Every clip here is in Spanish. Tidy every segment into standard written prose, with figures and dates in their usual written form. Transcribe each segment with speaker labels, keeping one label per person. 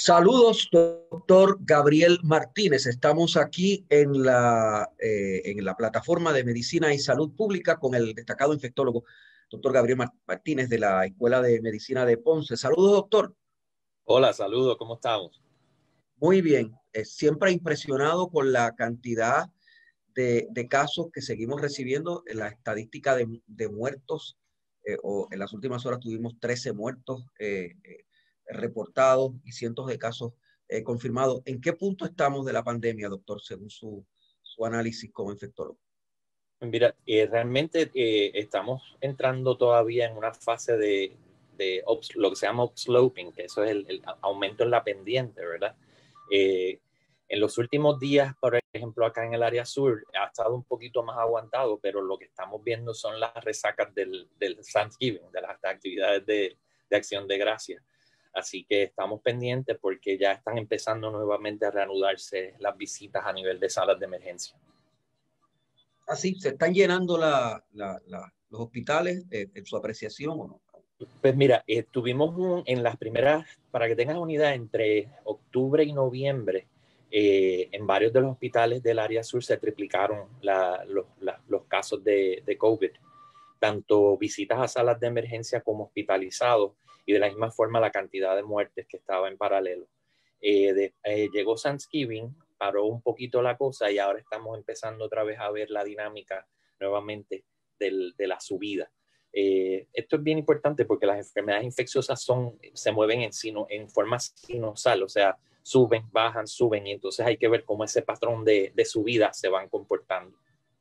Speaker 1: Saludos, doctor Gabriel Martínez. Estamos aquí en la plataforma de Medicina y Salud Pública con el destacado infectólogo, doctor Gabriel Martínez de la Escuela de Medicina de Ponce. Saludos, doctor.
Speaker 2: Hola, saludos, ¿cómo estamos?
Speaker 1: Muy bien. Siempre impresionado con la cantidad de casos que seguimos recibiendo en la estadística de muertos. O en las últimas horas tuvimos 13 muertos reportados y cientos de casos confirmados. ¿En qué punto estamos de la pandemia, doctor, según su análisis como infectólogo?
Speaker 2: Mira, realmente estamos entrando todavía en una fase de lo que se llama upsloping, que eso es el aumento en la pendiente, ¿verdad? Eh, en los últimos días, por ejemplo, acá en el área sur, ha estado un poquito más aguantado, pero lo que estamos viendo son las resacas del Thanksgiving, de las actividades de acción de gracias. Así que estamos pendientes porque ya están empezando nuevamente a reanudarse las visitas a nivel de salas de emergencia.
Speaker 1: Así, ¿se están llenando los hospitales en su apreciación o no?
Speaker 2: Pues mira, tuvimos en las primeras, para que tengas una idea, entre octubre y noviembre, en varios de los hospitales del área sur se triplicaron los casos de COVID, tanto visitas a salas de emergencia como hospitalizados, y de la misma forma la cantidad de muertes que estaba en paralelo. Llegó Thanksgiving, paró un poquito la cosa y ahora estamos empezando otra vez a ver la dinámica nuevamente de la subida. Esto es bien importante porque las enfermedades infecciosas se mueven en forma sinusal, o sea, suben, bajan, suben, y entonces hay que ver cómo ese patrón de subida se van comportando.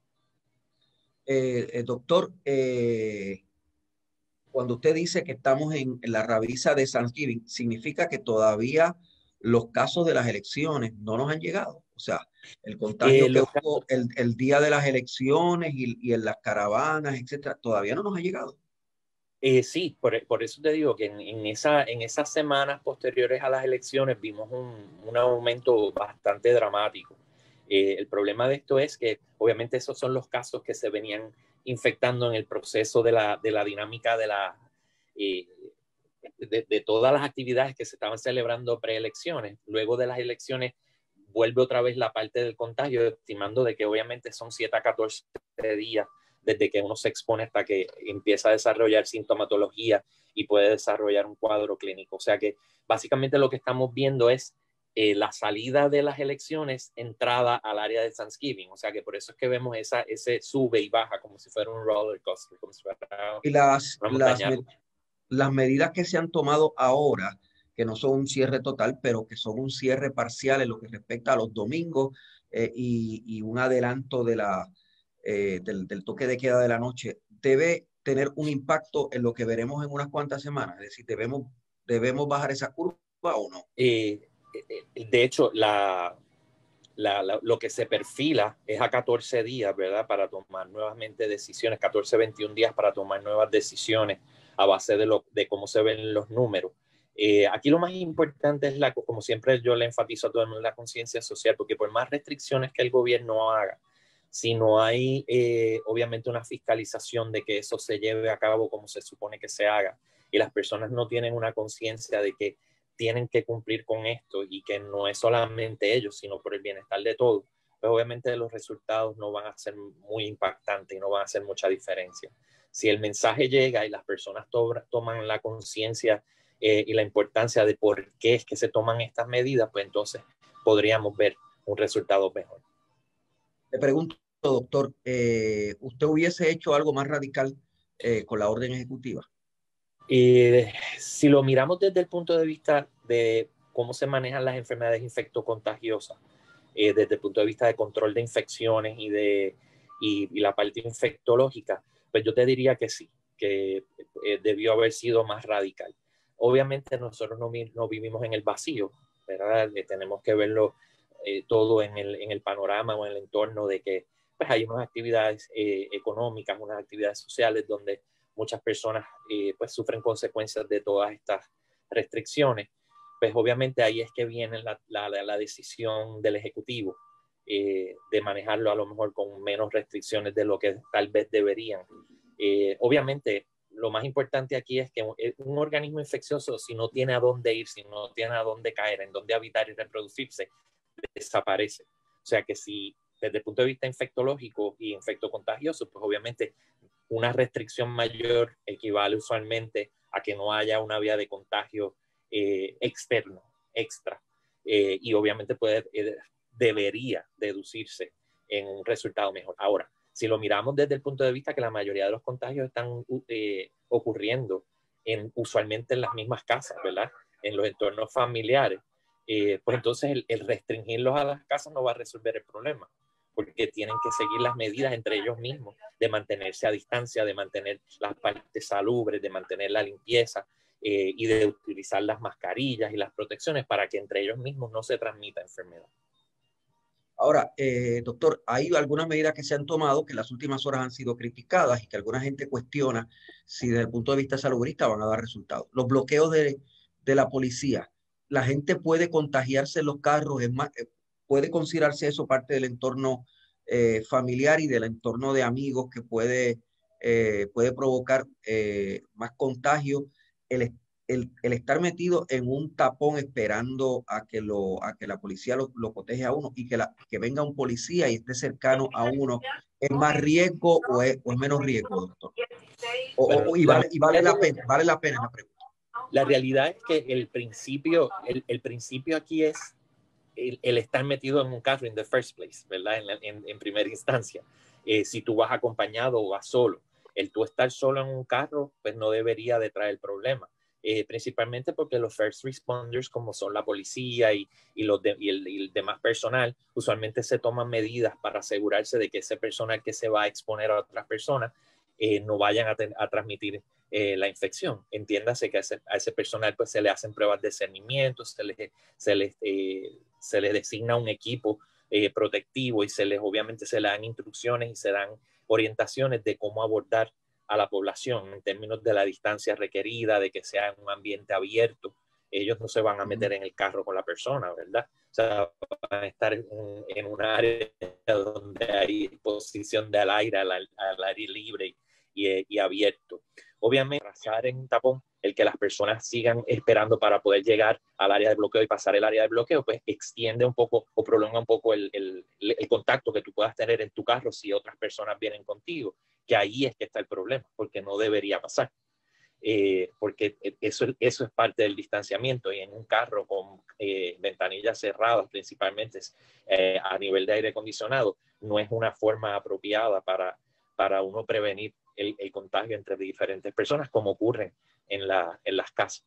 Speaker 1: Doctor, cuando usted dice que estamos en la rabiza de Thanksgiving, ¿significa que todavía los casos de las elecciones no nos han llegado? O sea, el contagio que
Speaker 2: Los
Speaker 1: hubo el día de las elecciones y en las caravanas, etcétera, todavía no nos ha llegado.
Speaker 2: Sí, por eso te digo que en esas semanas posteriores a las elecciones vimos un aumento bastante dramático. El problema de esto es que obviamente esos son los casos que se venían infectando en el proceso de la dinámica eh, de todas las actividades que se estaban celebrando preelecciones. Luego de las elecciones vuelve otra vez la parte del contagio, estimando de que obviamente son 7 a 14 días desde que uno se expone hasta que empieza a desarrollar sintomatología y puede desarrollar un cuadro clínico. O sea que básicamente lo que estamos viendo es la salida de las elecciones, entrada al área de Thanksgiving. O sea que por eso es que vemos ese sube y baja como si fuera un roller coaster, como si fuera
Speaker 1: Y las,
Speaker 2: una
Speaker 1: las,
Speaker 2: montaña
Speaker 1: me-
Speaker 2: rusa.
Speaker 1: las medidas que se han tomado ahora, que no son un cierre total, pero que son un cierre parcial en lo que respecta a los domingos y un adelanto del toque de queda de la noche, debe tener un impacto en lo que veremos en unas cuantas semanas. Es decir, debemos bajar esa curva o no.
Speaker 2: De hecho, lo que se perfila es a 14 días, ¿verdad? Para tomar nuevamente decisiones, 14, 21 días para tomar nuevas decisiones a base de cómo se ven los números. Aquí lo más importante es, como siempre yo le enfatizo a todo el mundo, la conciencia social, porque por más restricciones que el gobierno haga, si no hay obviamente una fiscalización de que eso se lleve a cabo como se supone que se haga, y las personas no tienen una conciencia de que tienen que cumplir con esto y que no es solamente ellos, sino por el bienestar de todos, pues obviamente los resultados no van a ser muy impactantes y no van a hacer mucha diferencia. Si el mensaje llega y las personas toman la conciencia y la importancia de por qué es que se toman estas medidas, pues entonces podríamos ver un resultado mejor.
Speaker 1: Le pregunto, doctor, ¿usted hubiese hecho algo más radical con la orden ejecutiva?
Speaker 2: Si lo miramos desde el punto de vista de cómo se manejan las enfermedades infectocontagiosas, desde el punto de vista de control de infecciones y la parte infectológica, pues yo te diría que sí, que debió haber sido más radical. Obviamente nosotros no vivimos en el vacío, ¿verdad? Tenemos que verlo todo en el panorama o en el entorno de que pues, hay unas actividades económicas, unas actividades sociales donde muchas personas pues sufren consecuencias de todas estas restricciones. Pues obviamente ahí es que viene la decisión del Ejecutivo de manejarlo a lo mejor con menos restricciones de lo que tal vez deberían. Obviamente lo más importante aquí es que un organismo infeccioso, si no tiene a dónde ir, si no tiene a dónde caer, en dónde habitar y reproducirse, desaparece. O sea que si desde el punto de vista infectológico y infectocontagioso, pues obviamente una restricción mayor equivale usualmente a que no haya una vía de contagio externo, extra, y obviamente debería deducirse en un resultado mejor. Ahora, si lo miramos desde el punto de vista que la mayoría de los contagios están ocurriendo usualmente en las mismas casas, ¿verdad? En los entornos familiares, pues entonces el restringirlos a las casas no va a resolver el problema, porque tienen que seguir las medidas entre ellos mismos de mantenerse a distancia, de mantener las partes salubres, de mantener la limpieza y de utilizar las mascarillas y las protecciones para que entre ellos mismos no se transmita enfermedad.
Speaker 1: Ahora, doctor, hay algunas medidas que se han tomado que en las últimas horas han sido criticadas y que alguna gente cuestiona si desde el punto de vista salubrista van a dar resultados. Los bloqueos de la policía. La gente puede contagiarse en los carros, es más, puede considerarse eso parte del entorno familiar y del entorno de amigos que puede provocar más contagio. El estar metido en un tapón esperando a que la policía lo coteje a uno y que venga un policía y esté cercano a uno, ¿es más riesgo o es menos riesgo, doctor?
Speaker 2: Bueno,
Speaker 1: Y vale la pena la pregunta.
Speaker 2: La realidad es que el principio aquí es el estar metido en un carro in the first place, ¿verdad? En primera instancia. Si tú vas acompañado o vas solo, el tú estar solo en un carro, pues no debería de traer problema. Principalmente porque los first responders, como son la policía y el demás personal, usualmente se toman medidas para asegurarse de que ese personal que se va a exponer a otras personas no vayan a transmitir la infección. Entiéndase que a ese personal pues, se le hacen pruebas de cernimiento, se les designa un equipo protectivo y obviamente se le dan instrucciones y se dan orientaciones de cómo abordar a la población en términos de la distancia requerida, de que sea en un ambiente abierto. Ellos no se van a meter en el carro con la persona, ¿verdad? O sea, van a estar en un área donde hay exposición del aire, al aire libre y abierto. Obviamente, pasar en un tapón, el que las personas sigan esperando para poder llegar al área de bloqueo y pasar el área de bloqueo, pues extiende un poco o prolonga un poco el contacto que tú puedas tener en tu carro si otras personas vienen contigo, que ahí es que está el problema, porque no debería pasar. Porque eso es parte del distanciamiento y en un carro con ventanillas cerradas principalmente a nivel de aire acondicionado no es una forma apropiada para uno prevenir el contagio entre diferentes personas como ocurre en las casas.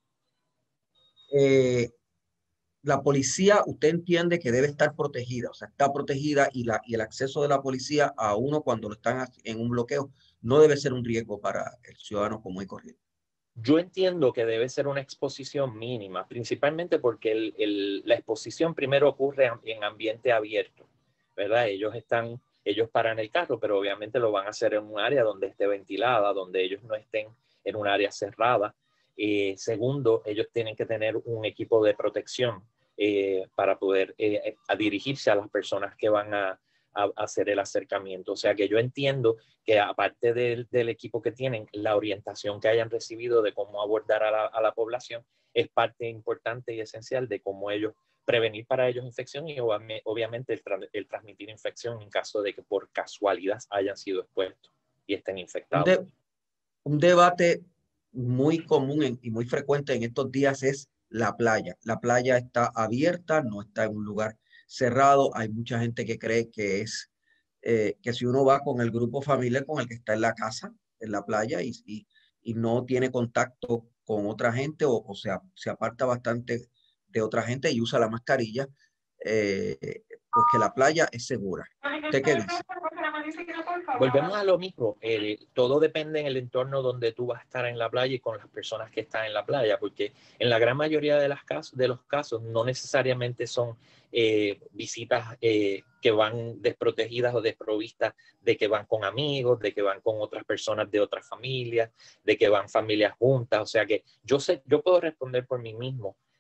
Speaker 1: La policía, usted entiende que debe estar protegida, o sea, está protegida y el acceso de la policía a uno cuando lo están en un bloqueo no debe ser un riesgo para el ciudadano común y corriente.
Speaker 2: Yo entiendo que debe ser una exposición mínima, principalmente porque la exposición primero ocurre en ambiente abierto, ¿verdad? Ellos paran el carro, pero obviamente lo van a hacer en un área donde esté ventilada, donde ellos no estén en un área cerrada. Segundo, ellos tienen que tener un equipo de protección para poder dirigirse a las personas que van a hacer el acercamiento. O sea que yo entiendo que aparte del equipo que tienen, la orientación que hayan recibido de cómo abordar a la población es parte importante y esencial de cómo ellos prevenir para ellos infección y obviamente el transmitir infección en caso de que por casualidad hayan sido expuestos y estén infectados.
Speaker 1: Un debate muy común y muy frecuente en estos días es la playa. La playa está abierta, no está en un lugar cerrado. Hay mucha gente que cree que que si uno va con el grupo familiar con el que está en la casa, en la playa, y no tiene contacto con otra gente o se aparta bastante de otra gente y usa la mascarilla, pues que la playa es segura. ¿Usted qué dice?
Speaker 2: Volvemos a lo mismo, todo depende en el entorno donde tú vas a estar en la playa y con las personas que están en la playa, porque en la gran mayoría de los casos no necesariamente son visitas que van desprotegidas o desprovistas de que van con amigos, de que van con otras personas de otras familias, de que van familias juntas, o sea que yo puedo responder por mí mismo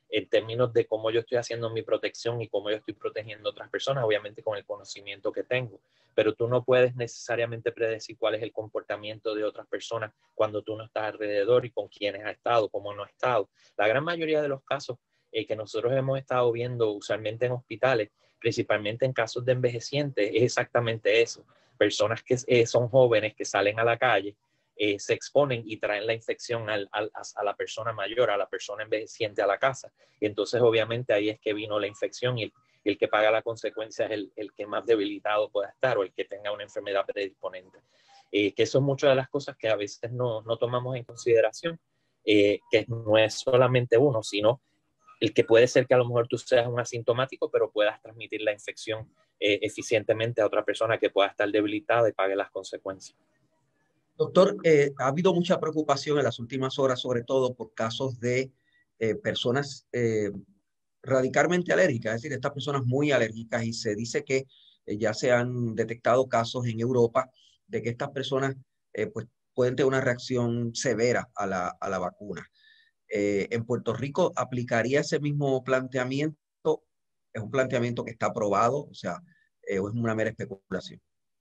Speaker 2: en términos de cómo yo estoy haciendo mi protección y cómo yo estoy protegiendo a otras personas, obviamente con el conocimiento que tengo. Pero tú no puedes necesariamente predecir cuál es el comportamiento de otras personas cuando tú no estás alrededor y con quiénes ha estado, cómo no ha estado. La gran mayoría de los casos que nosotros hemos estado viendo usualmente en hospitales, principalmente en casos de envejecientes, es exactamente eso. Personas que son jóvenes que salen a la calle, se exponen y traen la infección a la persona mayor, a la persona envejeciente a la casa. Y entonces obviamente ahí es que vino la infección y el que paga la consecuencia es el que más debilitado pueda estar o el que tenga una enfermedad predisponente. Que eso es muchas de las cosas que a veces no tomamos en consideración, que no es solamente uno, sino el que puede ser que a lo mejor tú seas un asintomático, pero puedas transmitir la infección eficientemente a otra persona que pueda estar debilitada y pague las consecuencias.
Speaker 1: Doctor, ha habido mucha preocupación en las últimas horas, sobre todo por casos de personas radicalmente alérgicas, es decir, estas personas muy alérgicas, y se dice que ya se han detectado casos en Europa de que estas personas pues pueden tener una reacción severa a la vacuna. ¿En Puerto Rico aplicaría ese mismo planteamiento? ¿Es un planteamiento que está aprobado? O sea, ¿o es una mera especulación?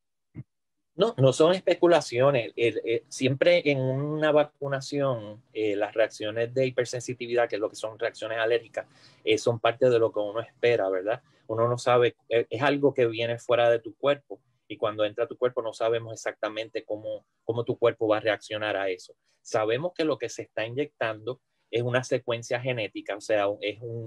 Speaker 2: No son especulaciones. Siempre en una vacunación, las reacciones de hipersensitividad, que es lo que son reacciones alérgicas, son parte de lo que uno espera, ¿verdad? Uno no sabe, es algo que viene fuera de tu cuerpo y cuando entra a tu cuerpo no sabemos exactamente cómo tu cuerpo va a reaccionar a eso. Sabemos que lo que se está inyectando es una secuencia genética, o sea, es un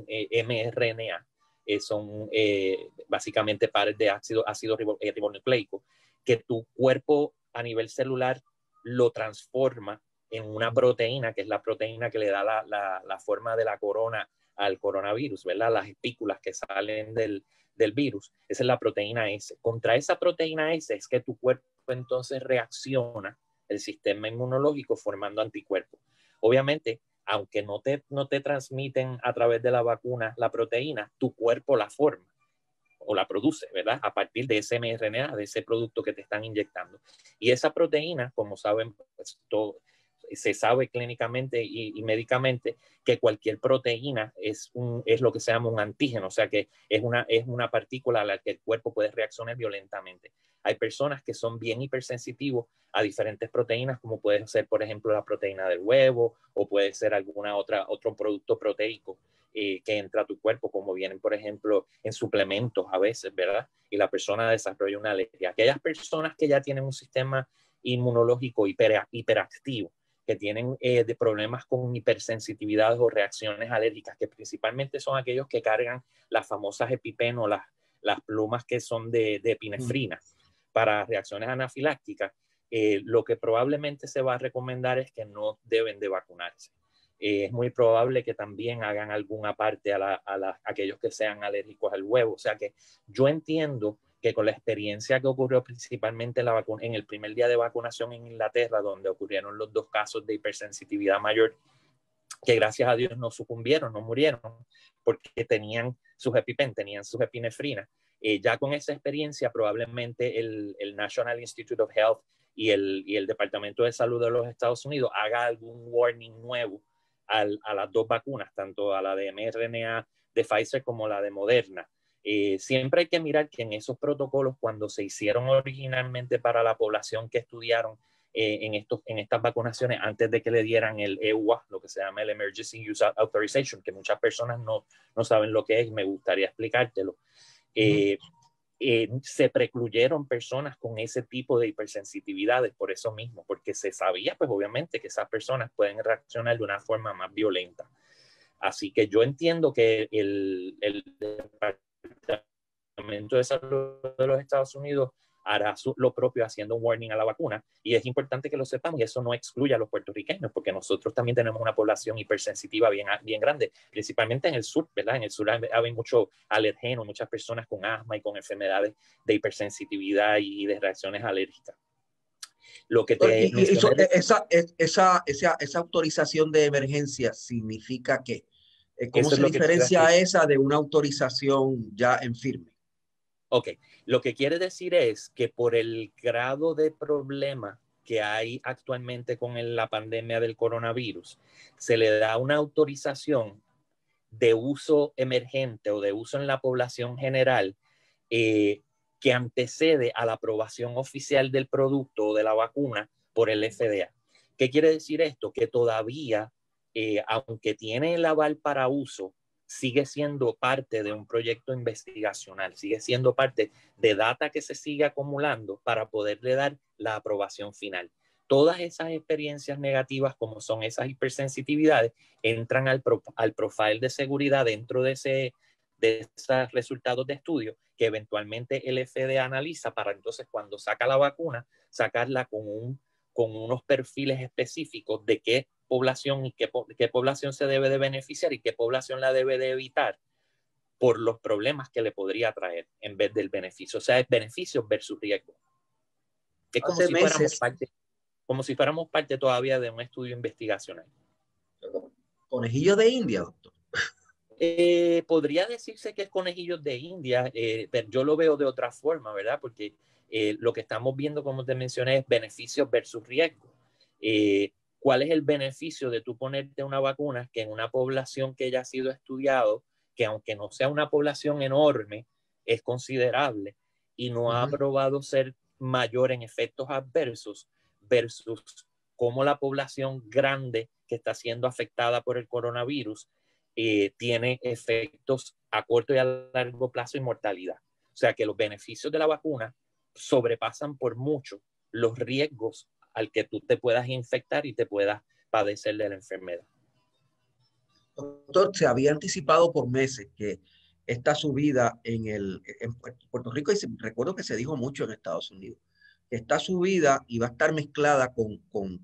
Speaker 2: mRNA. Son básicamente pares de ácido ribonucleico que tu cuerpo a nivel celular lo transforma en una proteína, que es la proteína que le da la forma de la corona al coronavirus, ¿verdad? Las espículas que salen del virus. Esa es la proteína S. Contra esa proteína S es que tu cuerpo entonces reacciona el sistema inmunológico formando anticuerpos. Obviamente, aunque no te transmiten a través de la vacuna la proteína, tu cuerpo la forma o la produce, ¿verdad? A partir de ese mRNA, de ese producto que te están inyectando. Y esa proteína, como saben, pues, se sabe clínicamente y médicamente que cualquier proteína es lo que se llama un antígeno, o sea que es una partícula a la que el cuerpo puede reaccionar violentamente. Hay personas que son bien hipersensitivos a diferentes proteínas, como puede ser, por ejemplo, la proteína del huevo o puede ser otro producto proteico que entra a tu cuerpo, como vienen, por ejemplo, en suplementos a veces, ¿verdad? Y la persona desarrolla una alergia. Aquellas personas que ya tienen un sistema inmunológico hiperactivo, que tienen de problemas con hipersensitividades o reacciones alérgicas, que principalmente son aquellos que cargan las famosas EpiPen, las plumas que son de epinefrina para reacciones anafilácticas, lo que probablemente se va a recomendar es que no deben de vacunarse. Es muy probable que también hagan alguna parte a aquellos que sean alérgicos al huevo. O sea que yo entiendo que con la experiencia que ocurrió principalmente en el primer día de vacunación en Inglaterra, donde ocurrieron los 2 casos de hipersensitividad mayor, que gracias a Dios no sucumbieron, no murieron, porque tenían sus EpiPen, tenían sus epinefrinas. Ya con esa experiencia, probablemente el National Institute of Health y el Departamento de Salud de los Estados Unidos haga algún warning nuevo a las 2 vacunas, tanto a la de mRNA de Pfizer como la de Moderna. Siempre hay que mirar que en esos protocolos, cuando se hicieron originalmente para la población que estudiaron en estas vacunaciones, antes de que le dieran el EUA, lo que se llama el Emergency Use Authorization, que muchas personas no saben lo que es, me gustaría explicártelo. Se precluyeron personas con ese tipo de hipersensitividades por eso mismo, porque se sabía, pues obviamente, que esas personas pueden reaccionar de una forma más violenta. Así que yo entiendo que el Departamento de Salud de los Estados Unidos hará lo propio haciendo un warning a la vacuna, y es importante que lo sepamos, y eso no excluye a los puertorriqueños, porque nosotros también tenemos una población hipersensitiva bien grande, principalmente en el sur, ¿verdad? En el sur hay mucho alergeno, muchas personas con asma y con enfermedades de hipersensitividad y de reacciones alérgicas. Lo que te mencioné...
Speaker 1: Esa autorización de emergencia significa que, ¿cómo
Speaker 2: Eso es
Speaker 1: se
Speaker 2: lo que
Speaker 1: diferencia esa de una autorización ya en firme?
Speaker 2: Ok, lo que quiere decir es que por el grado de problema que hay actualmente con la pandemia del coronavirus, se le da una autorización de uso emergente o de uso en la población general que antecede a la aprobación oficial del producto o de la vacuna por el FDA. ¿Qué quiere decir esto? Que todavía, aunque tiene el aval para uso, sigue siendo parte de un proyecto investigacional, sigue siendo parte de data que se sigue acumulando para poderle dar la aprobación final. Todas esas experiencias negativas, como son esas hipersensitividades, entran al profile de seguridad dentro de esos resultados de estudio que eventualmente el FDA analiza para entonces cuando saca la vacuna, sacarla con unos perfiles específicos de qué población y qué población se debe de beneficiar y qué población la debe de evitar por los problemas que le podría traer en vez del beneficio. O sea, es beneficios versus riesgo. Es como si fuéramos parte todavía de un estudio investigacional.
Speaker 1: ¿Conejillos de India, doctor?
Speaker 2: Podría decirse que es conejillos de India, pero yo lo veo de otra forma, ¿verdad? Porque lo que estamos viendo, como te mencioné, es beneficios versus riesgo. ¿Cuál es el beneficio de tú ponerte una vacuna que en una población que ya ha sido estudiado, que aunque no sea una población enorme, es considerable y no ha probado ser mayor en efectos adversos versus cómo la población grande que está siendo afectada por el coronavirus tiene efectos a corto y a largo plazo y mortalidad? O sea que los beneficios de la vacuna sobrepasan por mucho los riesgos al que tú te puedas infectar y te puedas padecer de la enfermedad.
Speaker 1: Doctor, se había anticipado por meses que esta subida en Puerto Rico, y recuerdo que se dijo mucho en Estados Unidos, que esta subida iba a estar mezclada con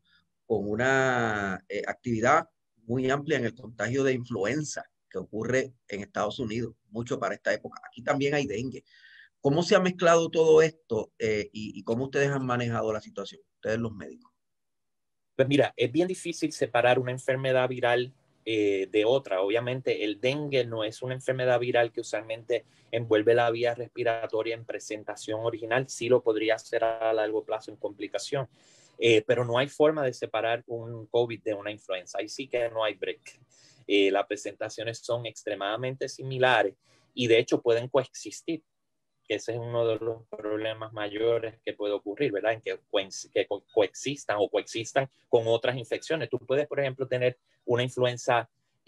Speaker 1: una actividad muy amplia en el contagio de influenza que ocurre en Estados Unidos, mucho para esta época. Aquí también hay dengue. ¿Cómo se ha mezclado todo esto y cómo ustedes han manejado la situación, ustedes los médicos?
Speaker 2: Pues mira, es bien difícil separar una enfermedad viral de otra. Obviamente el dengue no es una enfermedad viral que usualmente envuelve la vía respiratoria en presentación original, sí lo podría hacer a largo plazo en complicación, pero no hay forma de separar un COVID de una influenza, ahí sí que no hay break. Las presentaciones son extremadamente similares y de hecho pueden coexistir, que ese es uno de los problemas mayores que puede ocurrir, ¿verdad? En que coexistan o coexistan con otras infecciones. Tú puedes, por ejemplo, tener una influenza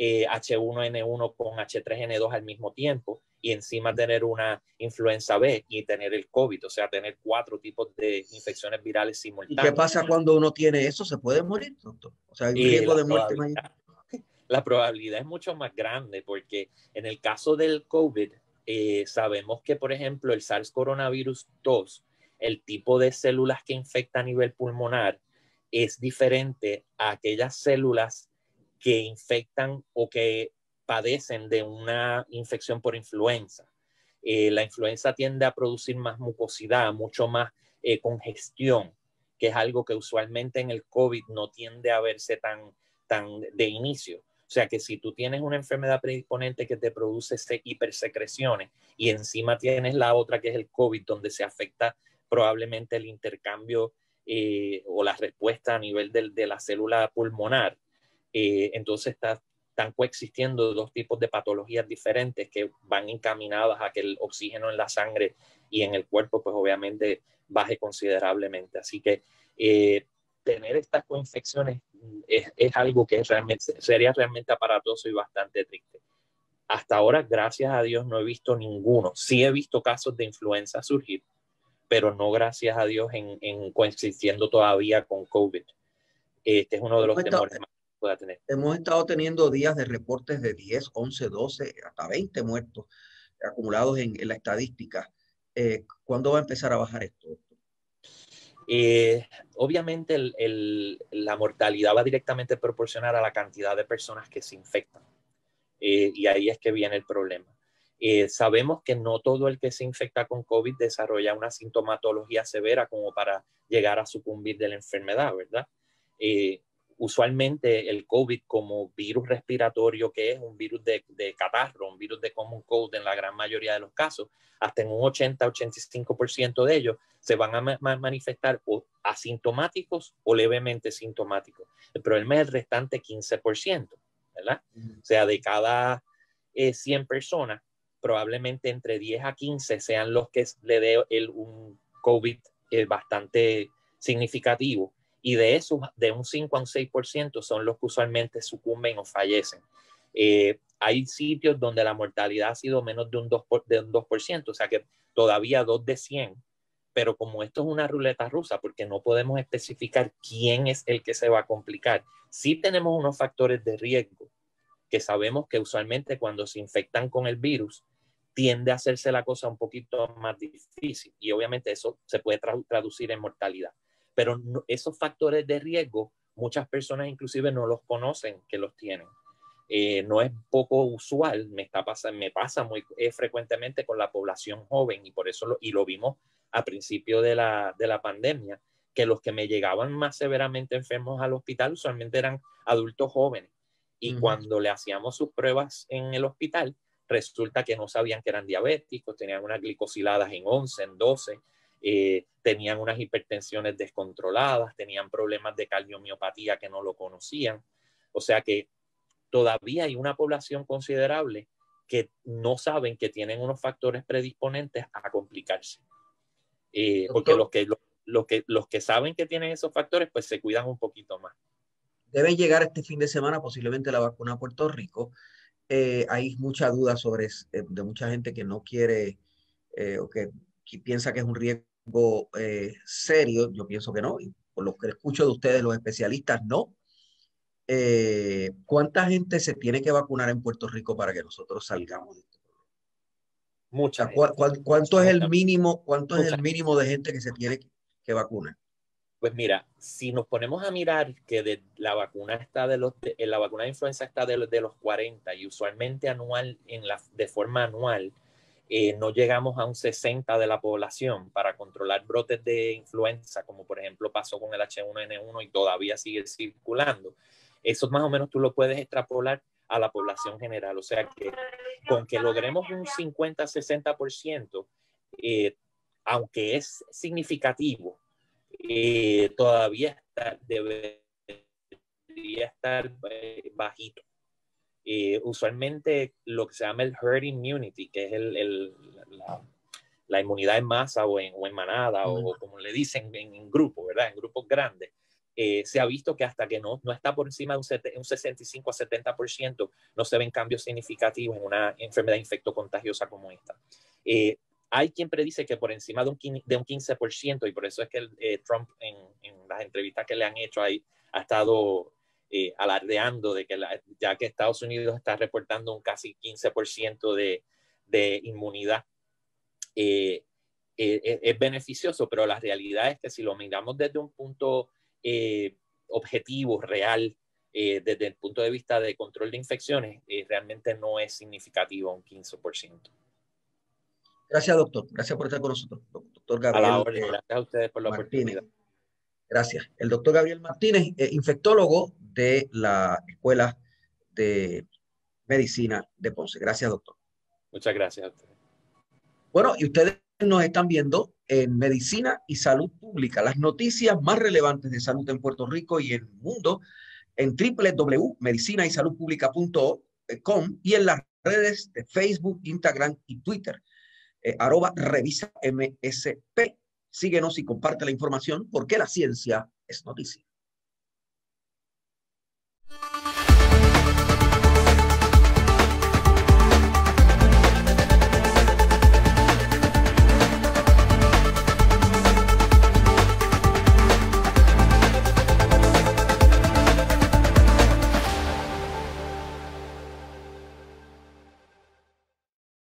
Speaker 2: H1N1 con H3N2 al mismo tiempo y encima tener una influenza B y tener el COVID, o sea, tener 4 tipos de infecciones virales simultáneas.
Speaker 1: ¿Y qué pasa cuando uno tiene eso? ¿Se puede morir, doctor? O sea, hay un riesgo de muerte mayor.
Speaker 2: La probabilidad es mucho más grande porque en el caso del COVID, sabemos que, por ejemplo, el SARS coronavirus 2, el tipo de células que infecta a nivel pulmonar es diferente a aquellas células que infectan o que padecen de una infección por influenza. La influenza tiende a producir más mucosidad, mucho más congestión, que es algo que usualmente en el COVID no tiende a verse tan de inicio. O sea que si tú tienes una enfermedad predisponente que te produce hipersecreciones y encima tienes la otra que es el COVID, donde se afecta probablemente el intercambio o la respuesta a nivel de la célula pulmonar, entonces están coexistiendo 2 tipos de patologías diferentes que van encaminadas a que el oxígeno en la sangre y en el cuerpo pues obviamente baje considerablemente. Así que tener estas coinfecciones es algo que sería realmente aparatoso y bastante triste. Hasta ahora, gracias a Dios, no he visto ninguno. Sí he visto casos de influenza surgir, pero no, gracias a Dios, en coexistiendo todavía con COVID. Este es uno de los temores más que pueda tener.
Speaker 1: Hemos estado teniendo días de reportes de 10, 11, 12, hasta 20 muertos acumulados en la estadística. ¿Cuándo va a empezar a bajar esto?
Speaker 2: Obviamente la mortalidad va directamente proporcional a la cantidad de personas que se infectan. Y ahí es que viene el problema. Sabemos que no todo el que se infecta con COVID desarrolla una sintomatología severa como para llegar a sucumbir de la enfermedad, ¿verdad? Usualmente el COVID como virus respiratorio, que es un virus de catarro, un virus de common cold en la gran mayoría de los casos, hasta en un 80-85% de ellos se van a manifestar o asintomáticos o levemente sintomáticos. El problema es el restante 15%, ¿verdad? O sea, de cada 100 personas, probablemente entre 10 a 15 sean los que le dé un COVID bastante significativo. Y de esos, de un 5 a un 6% son los que usualmente sucumben o fallecen. Hay sitios donde la mortalidad ha sido menos de un 2%, o sea que todavía 2 de 100. Pero como esto es una ruleta rusa, porque no podemos especificar quién es el que se va a complicar, sí tenemos unos factores de riesgo que sabemos que usualmente cuando se infectan con el virus tiende a hacerse la cosa un poquito más difícil y obviamente eso se puede traducir en mortalidad. Pero no, esos factores de riesgo muchas personas inclusive no los conocen que los tienen. No es poco usual, me pasa muy frecuentemente con la población joven y por eso lo vimos a principio de la pandemia, que los que me llegaban más severamente enfermos al hospital usualmente eran adultos jóvenes y cuando le hacíamos sus pruebas en el hospital resulta que no sabían que eran diabéticos, tenían unas glicosiladas en 11, en 12, tenían unas hipertensiones descontroladas, tenían problemas de cardiomiopatía que no lo conocían, o sea que todavía hay una población considerable que no saben que tienen unos factores predisponentes a complicarse. Porque los que saben que tienen esos factores, pues se cuidan un poquito más.
Speaker 1: Debe llegar este fin de semana posiblemente la vacuna a Puerto Rico. Hay mucha duda de mucha gente que no quiere o que piensa que es un riesgo serio. Yo pienso que no. Y por lo que escucho de ustedes, los especialistas, no. ¿Cuánta gente se tiene que vacunar en Puerto Rico para que nosotros salgamos de esto?
Speaker 2: Mucha
Speaker 1: gente. ¿Cuánto es el mínimo? ¿Cuánto es el mínimo de gente que se tiene que vacunar?
Speaker 2: Pues mira, si nos ponemos a mirar que la vacuna la vacuna de influenza está de los 40 y usualmente de forma anual no llegamos a un 60 de la población para controlar brotes de influenza, como por ejemplo pasó con el H1N1 y todavía sigue circulando. Eso más o menos tú lo puedes extrapolar a la población general. O sea que con que logremos un 50-60%, aunque es significativo, todavía debería estar bajito. Usualmente lo que se llama el herd immunity, que es la inmunidad en masa o en manada, o como le dicen en grupo, ¿verdad? En grupos grandes. Se ha visto que hasta que no está por encima de un 65 a 70%, no se ven cambios significativos en una enfermedad infectocontagiosa como esta. Hay quien predice que por encima de un 15%, y por eso es que Trump en las entrevistas que le han hecho ahí ha estado alardeando de que ya que Estados Unidos está reportando un casi 15% de inmunidad, es beneficioso, pero la realidad es que si lo miramos desde un punto objetivo, real, desde el punto de vista de control de infecciones, realmente no es significativo un 15%.
Speaker 1: Gracias, doctor. Gracias por estar con nosotros. Doctor Gabriel.
Speaker 2: A la orden. Gracias a ustedes por la
Speaker 1: Martínez.
Speaker 2: oportunidad.
Speaker 1: Gracias. El doctor Gabriel Martínez, infectólogo de la Escuela de Medicina de Ponce. Gracias, doctor.
Speaker 2: Muchas gracias a ustedes.
Speaker 1: Bueno, y ustedes nos están viendo en Medicina y Salud Pública, las noticias más relevantes de salud en Puerto Rico y en el mundo en www.medicinaysaludpublica.com y en las redes de Facebook, Instagram y Twitter. @revisa MSP. Síguenos y comparte la información porque la ciencia es noticia.